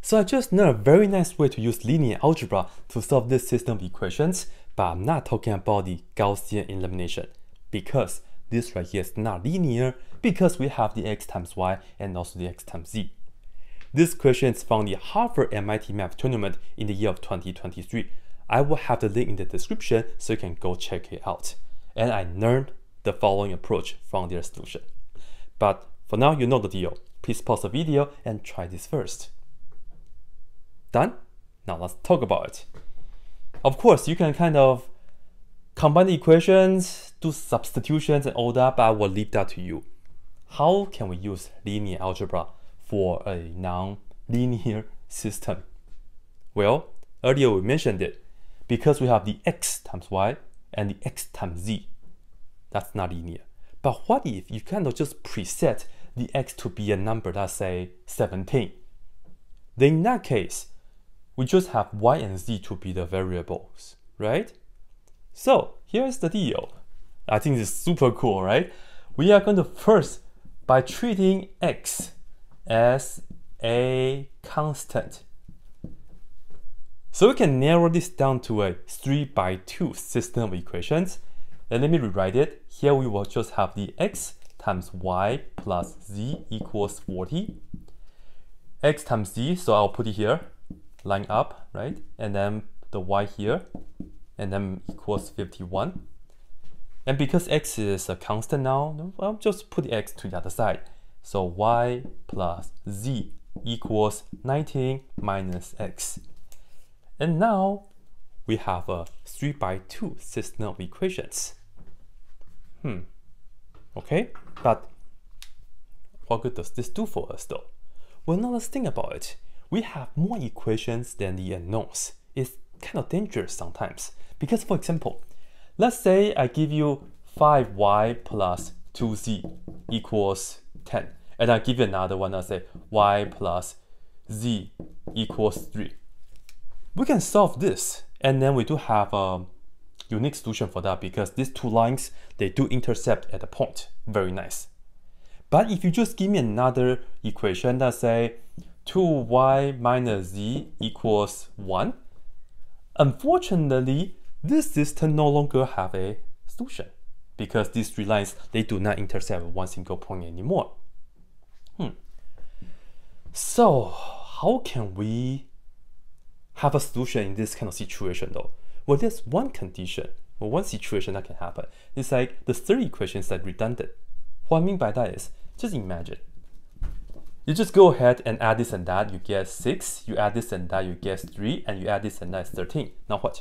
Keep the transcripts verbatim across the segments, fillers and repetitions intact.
So I just know a very nice way to use linear algebra to solve this system of equations, but I'm not talking about the Gaussian elimination because this right here is not linear because we have the x times y and also the x times z. This question is from the Harvard M I T Math Tournament in the year of twenty twenty-three. I will have the link in the description so you can go check it out. And I learned the following approach from their solution. But for now, you know the deal. Please pause the video and try this first. Done? Now let's talk about it. Of course, you can kind of combine the equations, do substitutions and all that, but I will leave that to you. How can we use linear algebra for a non-linear system? Well, earlier we mentioned it. Because we have the x times y and the x times z, that's not linear. But what if you kind of just preset the x to be a number, let's say seventeen? Then in that case, we just have y and z to be the variables, right? So here's the deal. I think this is super cool, right? We are going to first, by treating x as a constant, so we can narrow this down to a three by two system of equations. And let me rewrite it. Here we will just have the x times y plus z equals forty. X times z, so I'll put it here, line up, right? And then the y here, and then equals fifty-one. And because x is a constant now, I'll just put the x to the other side. So y plus z equals nineteen minus x. And now we have a three by two system of equations. Hmm. Okay, but what good does this do for us though? Well, now let's think about it. We have more equations than the unknowns. It's kind of dangerous sometimes. Because for example, let's say I give you five y plus two z equals ten. And I give you another one, let's say y plus z equals three. We can solve this, and then we do have a unique solution for that because these two lines, they do intercept at a point. Very nice. But if you just give me another equation, let's say two y minus z equals one, unfortunately, this system no longer have a solution because these three lines, they do not intercept at one single point anymore. Hmm. So how can we have a solution in this kind of situation though? Well, there's one condition, or one situation that can happen. It's like the third equation is like redundant. What I mean by that is, just imagine. You just go ahead and add this and that, you get six, you add this and that, you get three, and you add this and that is thirteen. Now what?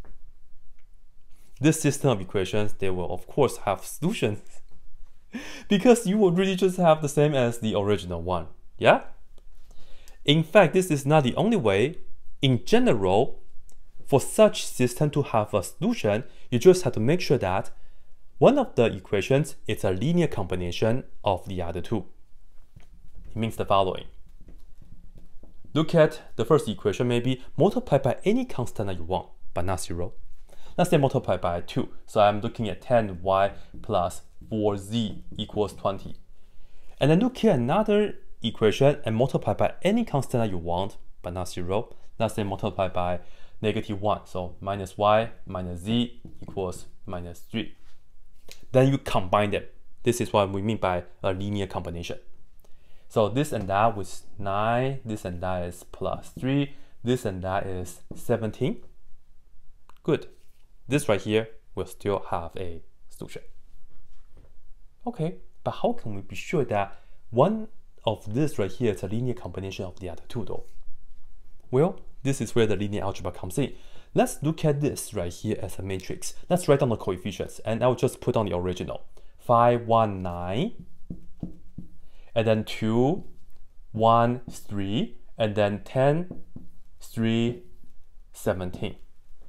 This system of equations, they will of course have solutions because you would really just have the same as the original one, yeah? In fact, this is not the only way. In general, for such system to have a solution, you just have to make sure that one of the equations is a linear combination of the other two. It means the following. Look at the first equation, maybe multiply by any constant that you want, but not zero. Let's say multiply by two. So I'm looking at ten y plus four z equals twenty. And then look at another equation and multiply by any constant that you want, but not zero. Let's say multiply by negative one. So minus y minus z equals minus three. Then you combine them. This is what we mean by a linear combination. So this and that was nine, this and that is plus three, this and that is seventeen. Good. This right here will still have a solution. Okay, but how can we be sure that one of this right here is a linear combination of the other two though? Well, this is where the linear algebra comes in. Let's look at this right here as a matrix. Let's write down the coefficients and I'll just put on the original. five, one, nine, and then two, one, three, and then ten, three, seventeen.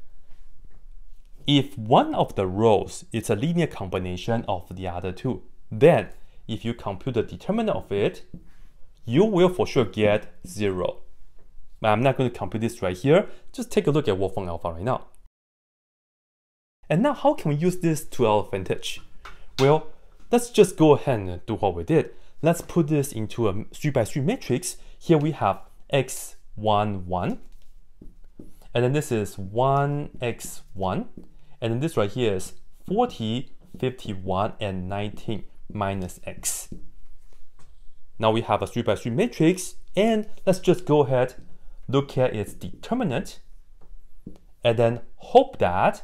If one of the rows is a linear combination of the other two, then if you compute the determinant of it, you will for sure get zero. But I'm not going to compute this right here. Just take a look at Wolfram alpha right now. And now how can we use this to our advantage? Well, let's just go ahead and do what we did. Let's put this into a three by three matrix. Here we have x, one, one. And then this is one x one. And then this right here is forty, fifty-one, and nineteen minus x. Now we have a three by three matrix, and let's just go ahead, look at its determinant, and then hope that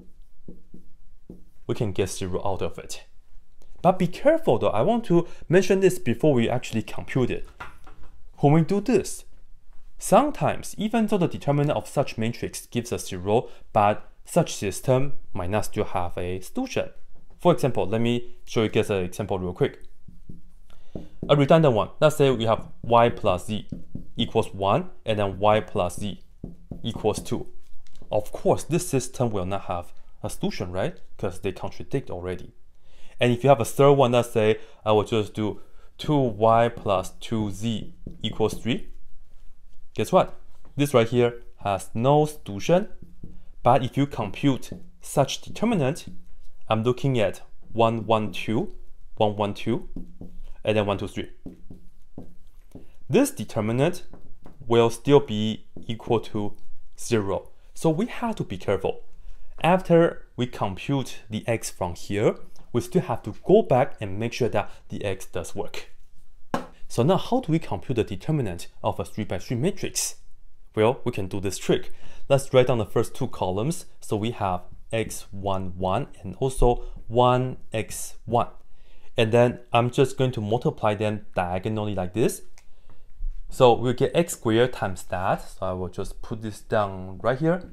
we can get zero out of it. But be careful though, I want to mention this before we actually compute it. When we do this, sometimes, even though the determinant of such matrix gives us zero, but such system might not still have a solution. For example, let me show you guys an example real quick. A redundant one. Let's say we have y plus z equals one, and then y plus z equals two. Of course, this system will not have a solution, right? Because they contradict already. And if you have a third one, let's say I will just do two y plus two z equals three. Guess what? This right here has no solution. But if you compute such determinant, I'm looking at one, one, two, one, one, two, and then one, two, three. This determinant will still be equal to zero. So we have to be careful. After we compute the x from here, we still have to go back and make sure that the x does work. So now how do we compute the determinant of a three by three matrix? Well, we can do this trick. Let's write down the first two columns. So we have x one, one, and also one x one. And then I'm just going to multiply them diagonally like this. So we'll get x squared times that. So I will just put this down right here.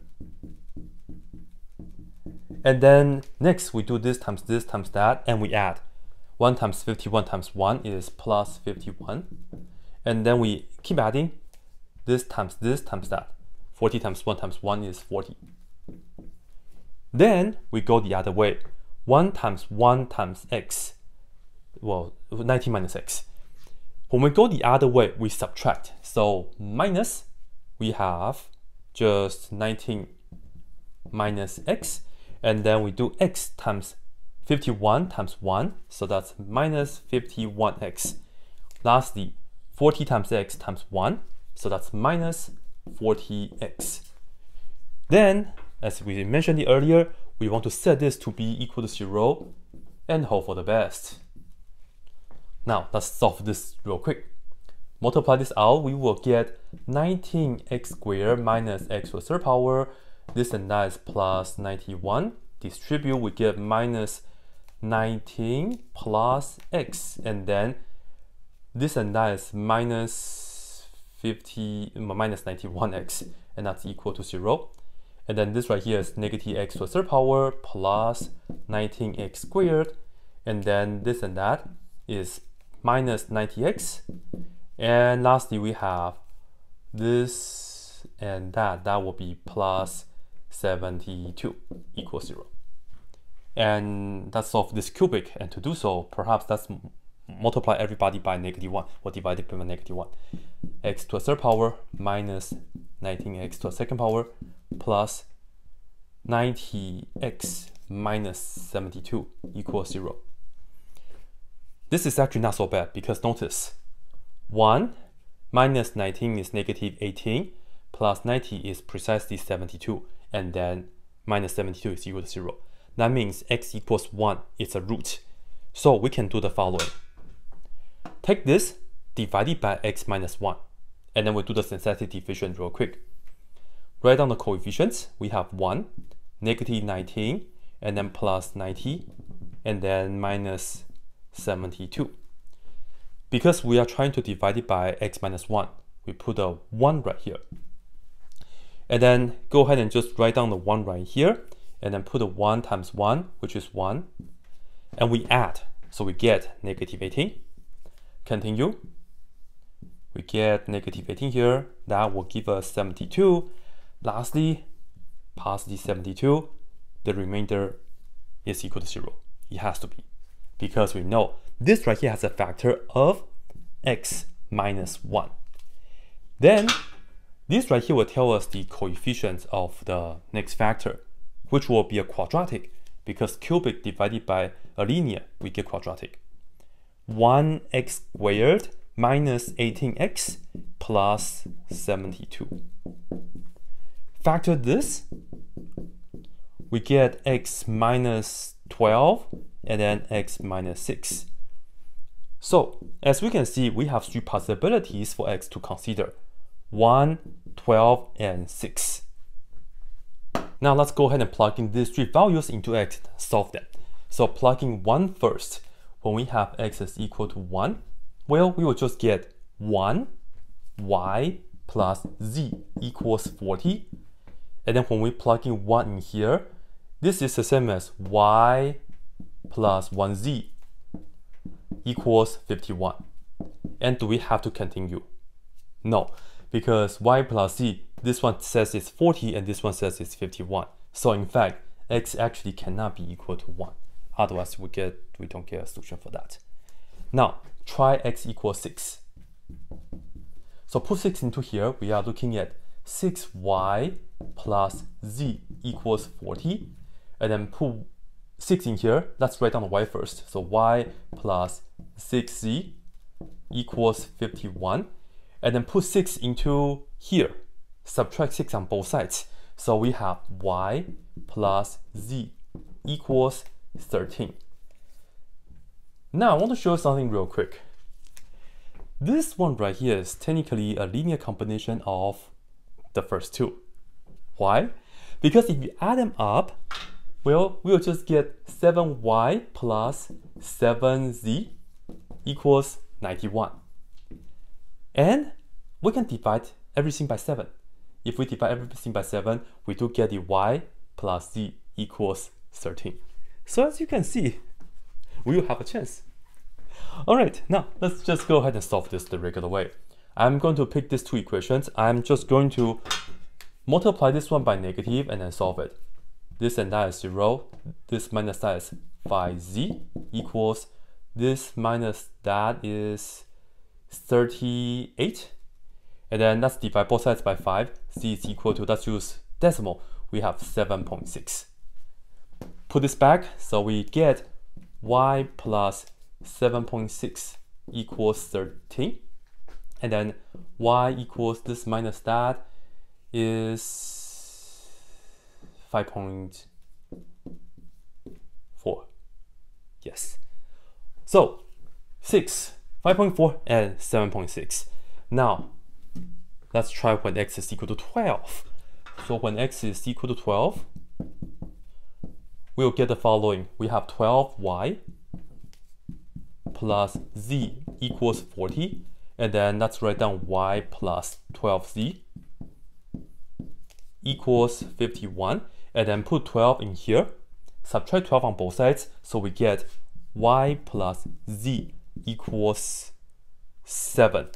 And then next we do this times this times that, and we add. one times fifty-one times one is plus fifty-one. And then we keep adding. This times this times that. forty times one times one is forty. Then we go the other way. one times one times x. Well, nineteen minus x. When we go the other way, we subtract. So minus, we have just nineteen minus x. And then we do x times fifty-one times one. So that's minus fifty-one x. Lastly, forty times x times one. So that's minus forty x. Then, as we mentioned earlier, we want to set this to be equal to zero and hope for the best. Now, let's solve this real quick. Multiply this out, we will get nineteen x squared minus x to the third power. This and that is plus ninety-one. Distribute, we get minus nineteen plus x. And then this and that is minus fifty, minus ninety-one x. And that's equal to zero. And then this right here is negative x to the third power plus nineteen x squared. And then this and that is minus ninety x. And lastly, we have this and that. That will be plus seventy-two equals zero. And that's solve this cubic. And to do so, perhaps let's multiply everybody by negative one or divide it by negative one. X to the third power minus nineteen x to the second power plus ninety x minus seventy-two equals zero. This is actually not so bad because notice, one minus nineteen is negative eighteen, plus ninety is precisely seventy-two, and then minus seventy-two is equal to zero. That means x equals one is a root. So we can do the following. Take this, divide it by x minus one, and then we'll do the synthetic division real quick. Write down the coefficients. We have one, negative nineteen, and then plus ninety, and then minus seventy-two. Because we are trying to divide it by x minus one, we put a one right here. And then go ahead and just write down the one right here, and then put a one times one, which is one. And we add, so we get negative eighteen. Continue. We get negative eighteen here. That will give us seventy-two. Lastly, positive seventy-two. The remainder is equal to zero. It has to be. Because we know this right here has a factor of x minus one. Then this right here will tell us the coefficients of the next factor, which will be a quadratic, because cubic divided by a linear, we get quadratic. one x squared minus eighteen x plus seventy-two. Factor this, we get x minus twelve and then x minus six. So as we can see, we have three possibilities for x to consider: one, twelve, and six. Now let's go ahead and plug in these three values into x and solve them. So plugging one first, when we have x is equal to one, well, we will just get one y plus z equals forty. And then when we plug in one in here, this is the same as y plus one z equals fifty-one. And do we have to continue? No, because y plus z, this one says it's forty and this one says it's fifty-one. So in fact, x actually cannot be equal to one. Otherwise, we get we don't get a solution for that. Now, try x equals six. So put six into here, we are looking at six y plus z equals forty. And then put six in here, let's write down the y first. So y plus six z equals fifty-one. And then put six into here, subtract six on both sides. So we have y plus z equals thirteen. Now I want to show you something real quick. This one right here is technically a linear combination of the first two. Why? Because if you add them up, well, we'll just get seven y plus seven z equals ninety-one. And we can divide everything by seven. If we divide everything by seven, we do get the y plus z equals thirteen. So as you can see, we will have a chance. Alright, now let's just go ahead and solve this the regular way. I'm going to pick these two equations. I'm just going to multiply this one by negative and then solve it. This and that is zero. This minus that is five z equals this minus that is thirty-eight. And then let's divide both sides by five. Z is equal to, let's use decimal, we have seven point six. Put this back, so we get y plus seven point six equals thirteen. And then y equals this minus that is five point four. Yes. So six, five point four, and seven point six. Now, let's try when x is equal to twelve. So when x is equal to twelve, we'll get the following. We have twelve y plus z equals forty. And then let's write down y plus twelve z equals fifty-one. And then put twelve in here. Subtract twelve on both sides. So we get y plus z equals seven.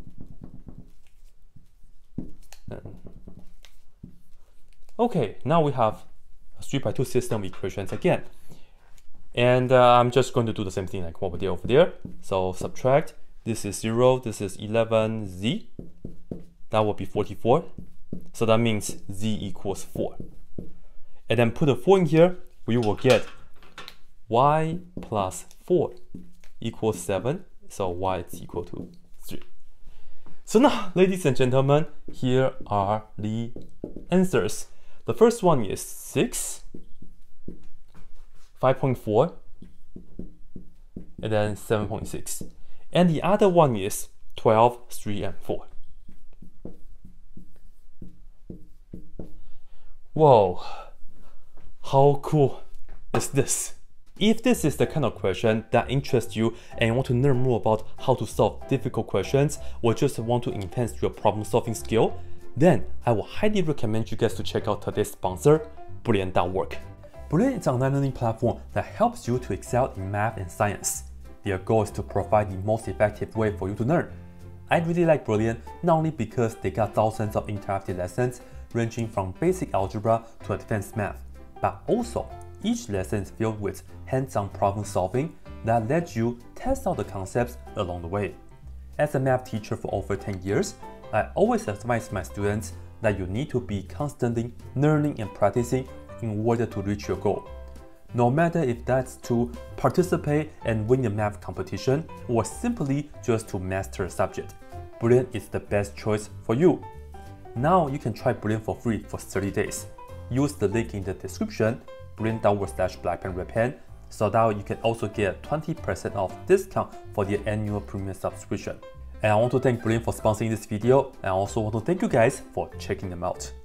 Okay, now we have a three by two system equations again. And uh, I'm just going to do the same thing like what we did over there. So subtract, this is zero, this is eleven z. That will be forty-four. So that means z equals four. And then put a four in here, we will get y plus four equals seven. So y is equal to three. So now, ladies and gentlemen, here are the answers. The first one is six, five point four, and then seven point six. And the other one is twelve, three, and four. Whoa, how cool is this? If this is the kind of question that interests you and you want to learn more about how to solve difficult questions or just want to enhance your problem solving skill, then I will highly recommend you guys to check out today's sponsor, Brilliant dot org. Brilliant is an online learning platform that helps you to excel in math and science. Their goal is to provide the most effective way for you to learn. I really like Brilliant not only because they got thousands of interactive lessons ranging from basic algebra to advanced math, but also each lesson is filled with hands-on problem solving that let you test out the concepts along the way. As a math teacher for over ten years, I always advise my students that you need to be constantly learning and practicing in order to reach your goal. No matter if that's to participate and win a math competition or simply just to master a subject, Brilliant is the best choice for you. Now you can try Brilliant for free for thirty days. Use the link in the description, brilliant.com slash blackpenredpen, so that you can also get a twenty percent off discount for the annual premium subscription. And I want to thank Brilliant for sponsoring this video, and I also want to thank you guys for checking them out.